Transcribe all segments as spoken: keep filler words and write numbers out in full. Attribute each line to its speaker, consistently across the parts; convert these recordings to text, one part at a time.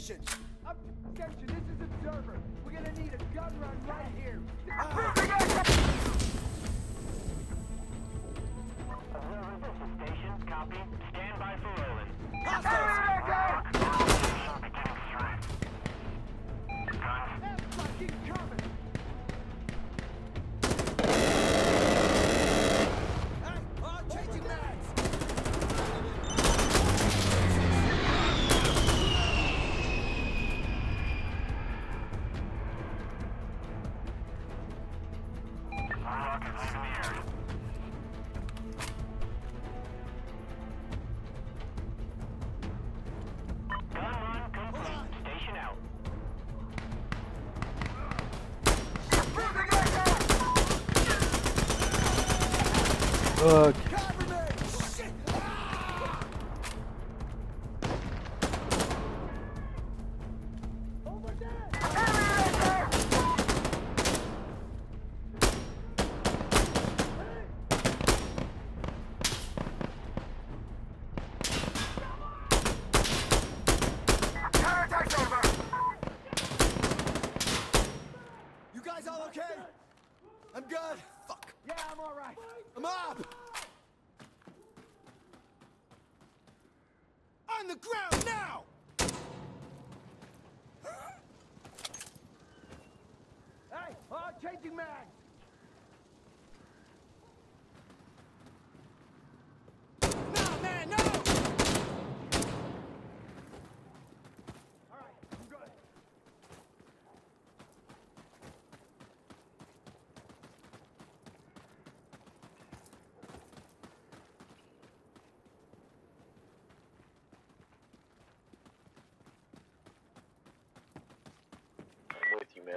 Speaker 1: station.
Speaker 2: Attention, this is Observer. We're gonna need a gun run right here.
Speaker 3: Observer, this is station. Copy. Stand by for rolling.
Speaker 1: Hostiles!
Speaker 3: Beginning threat. Guns.
Speaker 2: That's fucking coming.
Speaker 1: Hey, oh, changing mags!
Speaker 3: Rocket leaving the area. Gun run complete. Station out.
Speaker 4: Fuck.
Speaker 1: Cover me! Shit! Ah!
Speaker 2: Over there.
Speaker 3: Counterattack's over.
Speaker 1: You guys all okay? I'm good. Fuck.
Speaker 2: Yeah, I'm all right.
Speaker 1: I'm up! On the ground now!
Speaker 2: Hey, oh, changing mags.
Speaker 1: No, man, no!
Speaker 2: All right, I'm good.
Speaker 4: I'm with you, man.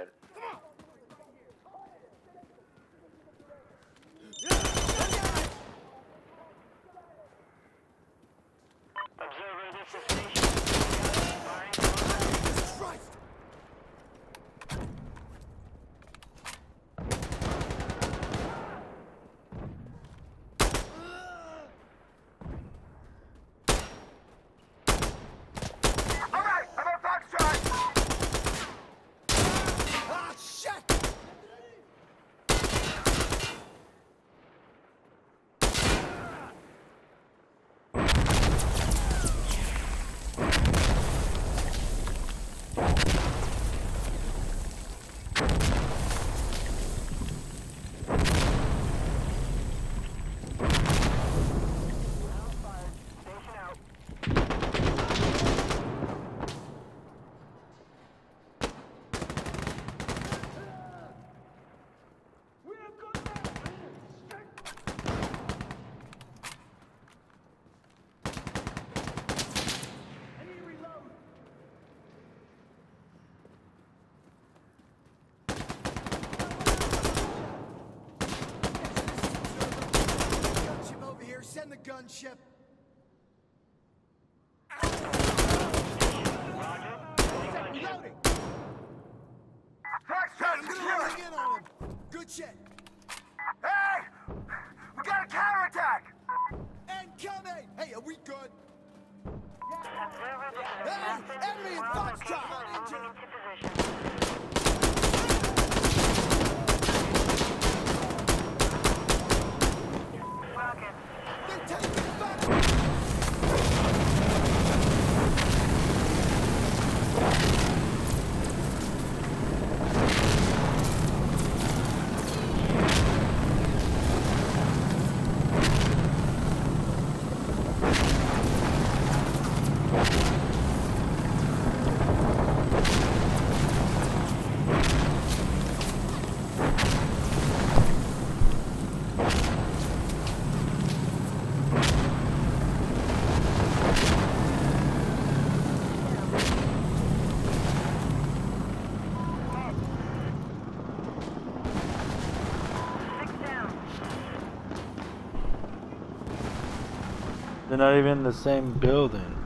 Speaker 3: Observer, this is station. Firing.
Speaker 1: Jesus Christ!
Speaker 3: All right, I'm on Foxtrot.
Speaker 1: Ah, shit!
Speaker 3: Station out.
Speaker 2: We're good now. I need to reload.
Speaker 1: Gunship over here. Send the gunship. Reloading.
Speaker 3: Foxtrot,
Speaker 1: I'm gonna ring in on him. Good shit.
Speaker 3: Hey! We got a counterattack!
Speaker 1: Incoming! Hey, are we good?
Speaker 3: Observer, this is
Speaker 1: Hey, enemy in Foxtrot!
Speaker 3: moving into position. Rocket.
Speaker 1: They're taking it back!
Speaker 4: They're not even in the same building.